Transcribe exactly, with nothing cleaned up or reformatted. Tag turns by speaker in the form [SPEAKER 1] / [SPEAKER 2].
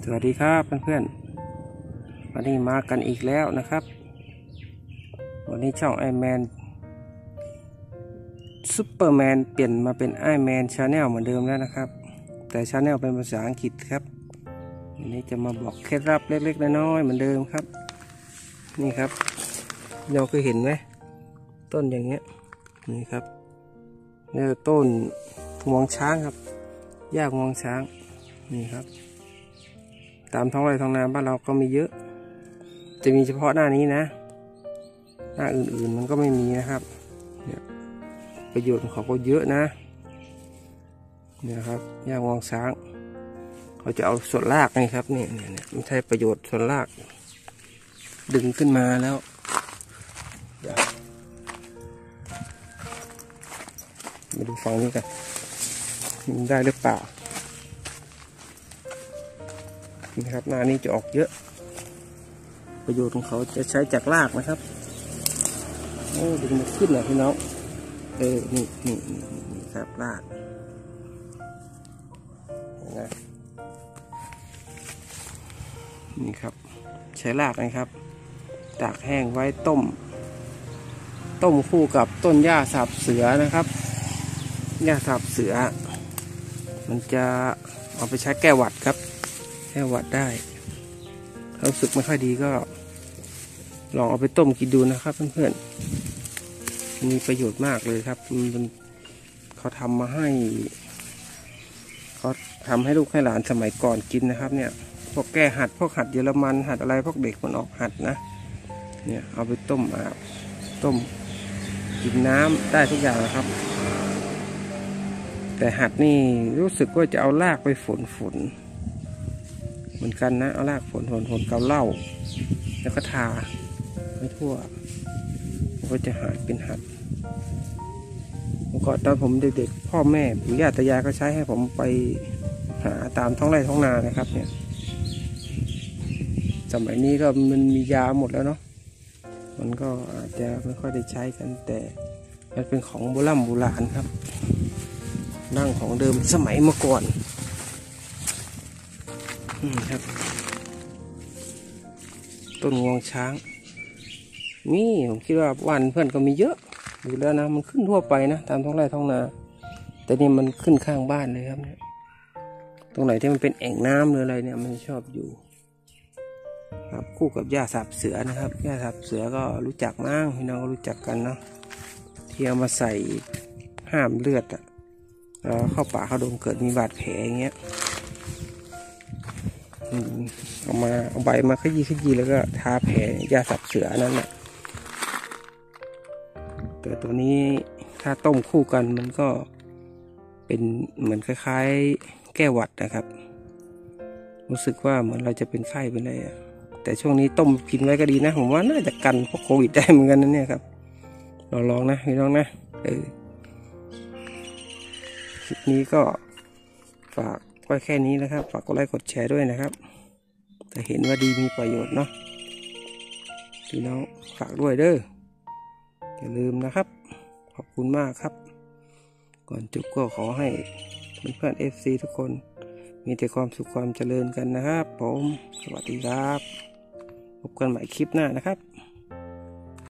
[SPEAKER 1] สวัสดีครับเพื่อนๆวันนี้มากันอีกแล้วนะครับวันนี้ช่องไอแมนซุปเปอร์แมนเปลี่ยนมาเป็นไอแมนชาแนลเหมือนเดิมแล้วนะครับแต่ชาแนลเป็นภาษาอังกฤษครับวันนี้จะมาบอกเคล็ดลับเล็กๆน้อยๆเหมือนเดิมครับนี่ครับเราเคยเห็นไหมต้นอย่างเงี้ยนี่ครับนี่ต้นงวงช้างครับหญ้างวงช้างนี่ครับตามท้องไร่ท้องนาบ้านเราก็มีเยอะจะมีเฉพาะหน้านี้นะหน้าอื่นๆมันก็ไม่มีนะครับเนี่ยประโยชน์ของเขาก็เยอะนะเนี่ยครับหญ้างวงช้างเขาจะเอาส่วนรากนี่ครับเนี่ยเนี่ยไม่ใช่ประโยชน์ส่วนรากดึงขึ้นมาแล้วมาดูฝั่งนี้กันได้หรือเปล่านี่ครับหน้านี้จะออกเยอะประโยชน์ของเขาจะใช้จากรากนะครับโอ้ดึงมาขึ้นนะพี่น้องเออนี่นี่นี่ครับรากนะนี่ครับใช้รากนะครับตากแห้งไว้ต้มต้มคู่กับต้นหญ้าสาบเสือนะครับหญ้าสาบเสือมันจะเอาไปใช้แก้หวัดครับแก้หวัดได้ถ้ารู้สึกไม่ค่อยดีก็ลองเอาไปต้มกินดูนะครับเพื่อนๆมีประโยชน์มากเลยครับมันเขาทำมาให้เขาทำให้ลูกให้หลานสมัยก่อนกินนะครับเนี่ยพวกแก้หัดพวกหัดเยอรมันหัดอะไรพวกเด็กมันออกหัดนะเนี่ยเอาไปต้มอาบต้มกินน้ำได้ทุกอย่างนะครับแต่หัดนี่รู้สึกว่าจะเอารากไปฝนฝนเหมือนกันนะเอารากฝนฝนฝนเกาเหล้าแล้วก็ทาไม่ทั่วมันก็จะหายเป็นหัดเมื่อก่อนตอนผมเด็กๆพ่อแม่ปู่ย่าตายายก็ใช้ให้ผมไปหาตามท้องไร่ท้องนานะครับเนี่ยสมัยนี้ก็มันมียาหมดแล้วเนาะมันก็อาจจะไม่ค่อยได้ใช้กันแต่มันเป็นของโบราณโบราณครับนั่งของเดิมสมัยเมื่อก่อนครับต้นงวงช้างนี่ผมคิดว่าวันเพื่อนก็มีเยอะอยู่แล้วนะมันขึ้นทั่วไปนะตามท้องไร่ท้องนาแต่นี่มันขึ้นข้างบ้านเลยครับเนี่ยตรงไหนที่มันเป็นแอ่งน้ำหรืออะไรเนี่ยมันชอบอยู่ครับคู่กับหญ้าสาบเสือนะครับหญ้าสาบเสือก็รู้จักมั้งพี่น้องก็รู้จักกันเนาะที่เอามาใส่ห้ามเลือดอ่ะแล้วเข้าป่าเข้าดงเกิดมีบาดแผลอย่างเงี้ยเอามาเอาใบมาขยี้ขยี้แล้วก็ทาแผลยาสับเสือนั่นแหละแต่ตัวนี้ถ้าต้มคู่กันมันก็เป็นเหมือนคล้ายๆแก้หวัดนะครับรู้สึกว่าเหมือนเราจะเป็นไข้เป็นอะไรอ่ะแต่ช่วงนี้ต้มกินไว้ก็ดีนะผมว่าน่าจะกันพวกโควิดได้เหมือนกันนะเนี่ยครับลองๆนะพี่น้องนะเออคลิปนี้ก็ฝากไว้แค่นี้นะครับฝากกดไลค์กดแชร์ด้วยนะครับแต่เห็นว่าดีมีประโยชน์เนาะพี่น้องฝากด้วยเด้ออย่าลืมนะครับขอบคุณมากครับก่อนจบก็ขอให้เพื่อนๆ เอฟ ซี ทุกคนมีแต่ความสุขความเจริญกันนะครับผมสวัสดีครับพบกันใหม่คลิปหน้านะครับ